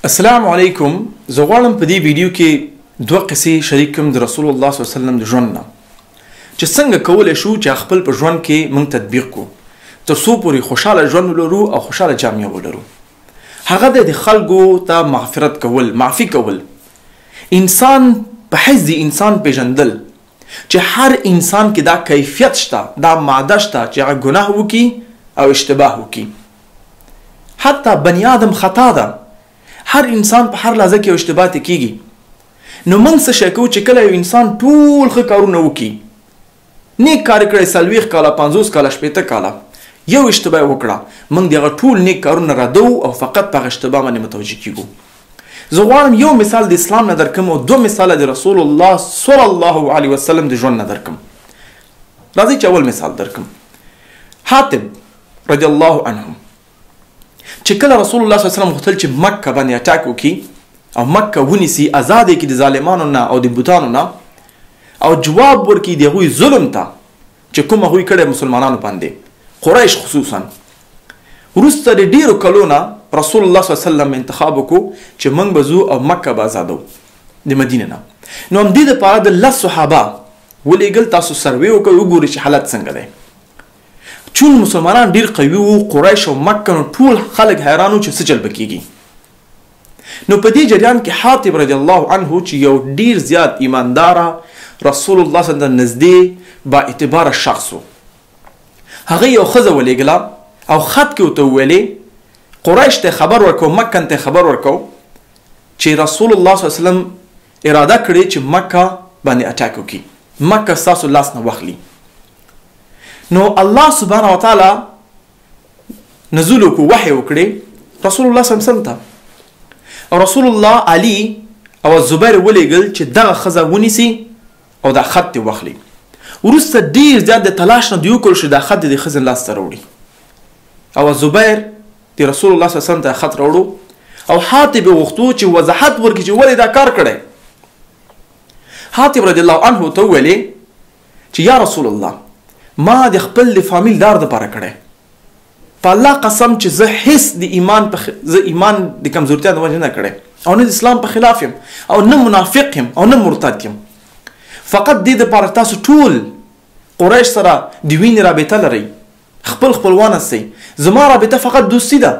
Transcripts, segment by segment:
السلام علیکم. زه غواړم په دې ویډیو کې دوه قصې شریک کړم د رسول الله صلی الله علیه وسلم د ژوند نه چې څنګه کولی شو چې خپل په ژوند کې موږ تطبیق کړو تر څو پورې خوشحاله ژوند ولرو او خوشحاله جامعه ولرو. هغه د خلکو ته مغفرت کول، معافي کول، انسان په حیث د انسان پیژندل چې هر انسان کې دا کیفیت شته، دا ماده شته چې هغه ګناه وکړي او اشتباه وکړي. حتی بني آدم خطا ده، هر انسان په هر لحظه کې اشتباه کیږي. نو موږ څه شی کوو چې کله یو انسان ټول ښه کارونه وکړي، نیک کار کړی 40 کاله 50 کاله 60 کاله، یو اشتباه وکړه، موږ دغه ټول نیک کارونه ردو او فقط په اشتباه باندې متوجه کیږو. زه غواړم یو مثال د اسلام نه درکم او دوه مثال د رسول الله صلی الله علیه وسلم د ژوند نه درکم. راځئ چې اول مثال درکم. حاتب رضی الله عنه چې کله رسول الله صلی الله علیه وسلم غوښتل چې مکه باندې اټاک وکړي او مکه ونیسي، آزاد کړي د ظالمانو نه او د بوتانو نه، او جواب ورکړي د هغوی ظلم ته چې کوم هغوی کړی مسلمانانو باندې، قریش خصوصا. وروسته د ډیرو کلو نه رسول الله صلی الله علیه وسلم انتخاب وکړو چې موږ به ځو او مکه به آزادو د مدینې نه. نو همدې دپاره د 10 صحابه ولېږل، تاسو سروې وکړئ وګورئ چې حالت څنګه دی. چون مسلمانان ډیر قوي وو، قریش او مکه نو ټول خلک حیران وو چې څه چل به کیږي. نو په دې جریان کې حاتب رضی الله عنه چې یو ډیر زیات ایمانداره رسول الله صلی الله علیه وسلم نږدې با اعتباره شخص و. هغه یو ښځه ولېږله او خط کې ورته وویلې، قریش ته خبر ورکو، مکه ته خبر ورکو چې رسول الله صلی الله علیه وسلم اراده کړې چې مکه باندې اټاک وکړي، مکه ستاسو لاس نه واخلي. نو الله سبحانه وتعالی نزول وکړو، وحی وکړي رسول الله صلی الله علیه وسلم ته، او رسول الله علي او زبیر ولېږل چې دغه ښځه ونیسي او دا خط یې واخلي. وروسته ډیر زیات د تلاش نه دوی وکړل چې دا خط د ښځې لاسته راوړي، او زبیر د رسول الله صلی الله علیه وسلم ته خط راوړو او حاتب یې غوښتو چې وضاحت ورکړي چې ولې دا کار کړی. حاتب رضی الله عنه ته وویلې چې یا رسول الله، ما د خپل د فامیل دار دپاره کړی، په الله قسم چې زه هیڅ د ایمان د کمزورتیا د وجې نه کړی، او نه د اسلام په خلاف یم او نه منافق یم او نه مرتد یم. فقط دې دپاره تاسو ټول قریش سره د وینې رابطه لرئ، خپل خپلوان هستئ، زما رابطه فقط دوستي ده.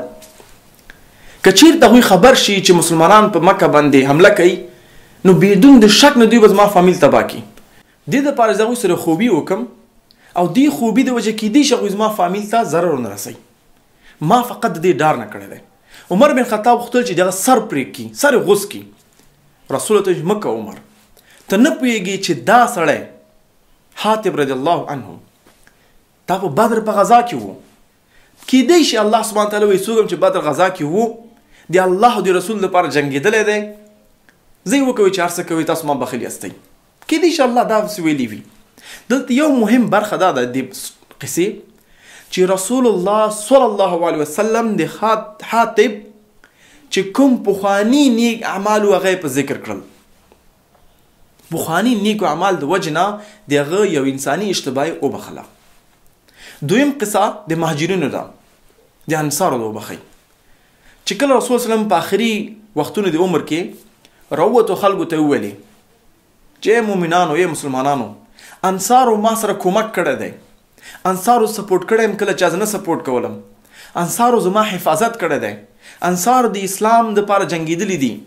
که چیرته هغوی خبر شي چې مسلمانان په مکه باندې حمله کوي، نو بدون د شک نه دوی به زما فامیل تباه کړي. دې دپاره زه هغوی سره خوبي وکړم او دې خوبي د وجه کیدی شي هغوی زما فامیل ته ضرر ونه رسوي. ما فقط د دې ډار نه کړی دی. عمر بن خطاب غوښتل چې دغه سر پرې کړي، سر یې غوڅ کړي. رسول ته مه کوه عمر، ته نه پوهېږې چې دا سړی حاتب رضی الله عنه دا په بدر په غذا کې و. کیدی شي الله سبحانه تعالی وایي څوک هم چې بدر غذا کې و د الله او د رسول لپاره جنګېدلی دی، زه یې وکوئ چې هر څه کوئ تاسو ما بخیل یاستئ. کیدی شي الله داسې ویلي وي. دلته یو مهم برخه دا ده د قصې چې رسول الله صلی الله علیه وسلم د حاتب چې کوم پخواني نیک اعمال و هغه په ذکر کړل. پخواني نیکو اعمال د وجې نه د هغه یو انساني اشتباه وبخله. دویم قصه د مهاجرینو ده، د انصارو ده وبخئ. چې کله رسول صلی الله علیه وسلم په آخري وختونو د عمر کې راووتو، خلکو ته وویلې چې مؤمنانو، مسلمانانو، انصارو ما سره کومک کړی دی، انصارو سپورټ کړی یم کله چې زه نه سپورټ کولم، انصارو زما حفاظت کړی دی، انصار د اسلام دپاره جنګېدلي دي،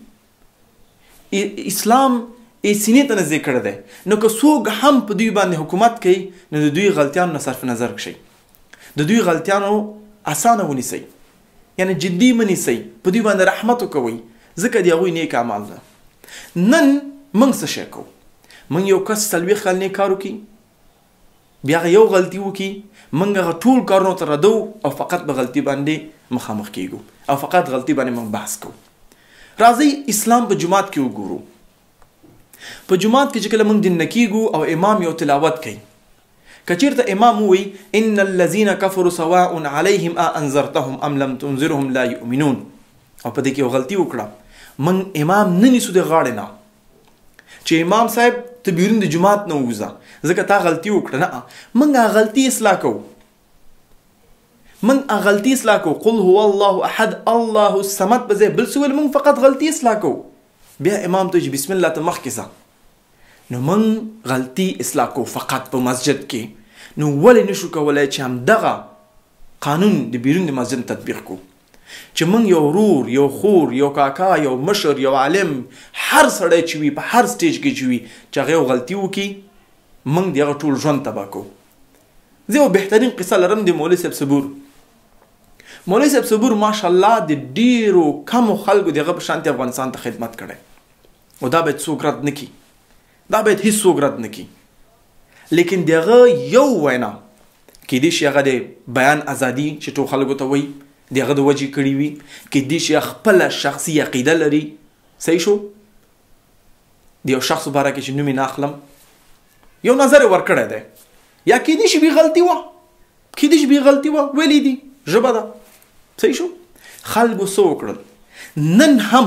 اسلام یې سینې ته نږدې کړی دی. نو که څوک هم په دوی باندې حکومت کوي، نو د دوی غلطیانو نه صرف نظر کشئ، د دوی غلطیانو اسانه ونیسئ، یعنی جدي مه نیسئ، په دوی باندې رحمت وکوئ، ځکه د هغوی نیک اعمال ده. نن موږ څه شی کوو؟ موږ یو کس 40 کال نیک کار وکړي، بیا هغه یو غلطي وکړي، موږ هغه ټول کارونو ته ردو او فقط به غلطي باندې مخامخ کیږو او فقط غلطي باندې موږ بحث کوو. راځئ اسلام په جومات کې وګورو. په جومات کې چې کله موږ دین کیږو او امام یو تلاوت کوي، که چیرته امام ووایي ان الذین کفروا سواء علیهم انذرتهم ام لم تنذرهم لا یؤمنون، او په دې کې یو غلطي وکړه، موږ امام نه نیسو د غاړې نه چې امام صاحب ته بیرون د جومات نه ووځه ځکه تا غلطي وکړه. نه، موږ هغه غلطي اصلاح کوو. من غلطي اصلاح کو قل هو الله احد الله الصمد په ځای بل څه ویل موږ فقط غلطي اصلاح کو بیا امام ته بسم الله ته مخکې ځه نو موږ غلطي اصلاح کو فقط په مسجد کې نو ولې نشو کولی چې همدغه قانون د بیرون د مسجد تطبیق کو چې موږ یو ورور یو خور یو کاکا یو مشر یو عالم هر سړی چې وي په هر سټیج کې چې وي چې هغه یو غلطي وکړي موږ د هغه ټول ژوند تباه کوو زه یو بهترین قصه لرم د مولوي صاحب صبور مولوي صاحب صبور ماشاءالله د ډیرو کمو خلکو دغه په شانتي افغانستان ته خدمت کړی او دا باید څوک رد نه کړي دا باید هیڅوک رد نه کړي لیکن دغه یو وینا کیدای شي هغه د بیان ازادي چې ټول خلکو ته وایي دغه د وجې کړي وي کیدای شي خپله شخصي عقیده لري صحیح شو د یو شخص باره کې چې نوم یې نه اخلم یو نظر یې ورکړی دی یا کیدای شي بې غلطي وه کیدای شي بې غلطي وه ویلي دي ژبه ده صحیح شو خلکو څه وکړل نن هم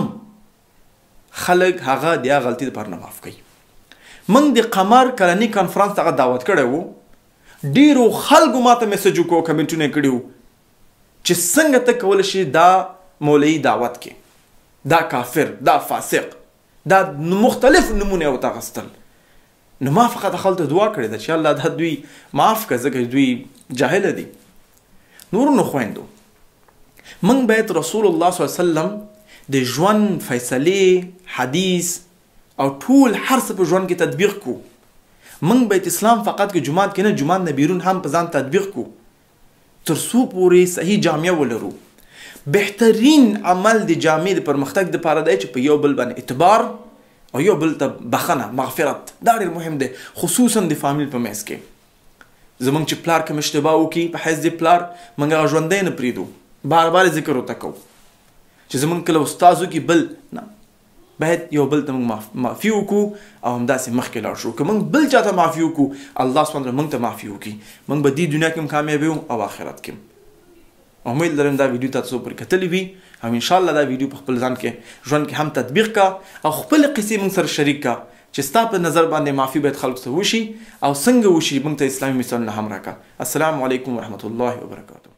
خلک هغه د هغه غلطي دپاره نه معاف کوي موږ د قمر کلني کنفرانس ته دعوت کړی و ډیرو خلکو ماته میسج وکړو کمنټونه یې کړي وو چې څنګه ته کولی شي دا مولوي دعوت کې دا کافر دا فاسق دا مختلف نمونه یې ورته اخیستل نو ما فقط خلکو ته دعا کړې ده چې الله دا دوی معاف کړه ځکه دوی جاهله دي نورو خویندو موږ باید رسول الله صلی الله علیه وسلم د ژوند فیصلې حدیث او ټول هر څه په ژوند کې تطبیق کو موږ باید اسلام فقط کې جماعت کې نه جماعت نه بیرون هم په ځان تطبیق کو تر څو پورې صحیح جامعه ولرو بهترین عمل د جامعې د پرمختګ دپاره دی چې په یو بل باندې اعتبار او یو بل ته بخښنه مغفرت دا ډېر مهم دی خصوصا د فامیل په منځ کې زمونږ چې پلار کوم اشتباه وکړي په حیث د پلار موږ هغه ژوندی نه پرېږدو بار بار ذکر ورته کوو چې زمونږ کله استاد وکړي بل نه باید یو بل ته موږ معافي وکړو او همداسې مخکې لاړ شو که موږ بل چا ته معافي وکړو الله سبحانه وتعالی موږ ته معافي وکړي موږ به دې دنیا کې هم کامیاب یو او آخرت کې امید لرم دا ویډیو تاسو پورې کتلی وي او انشاءالله دا ویډیو په خپل ځان کې ژوند کې هم تطبیق کا او خپل قصې موږ سره شریک کا چې ستا په نظر باندې معافي باید خلکو ته وشي او څنګه وشي موږ ته اسلامي مثالونه هم راکړه السلام علیکم ورحمة الله وبرکاته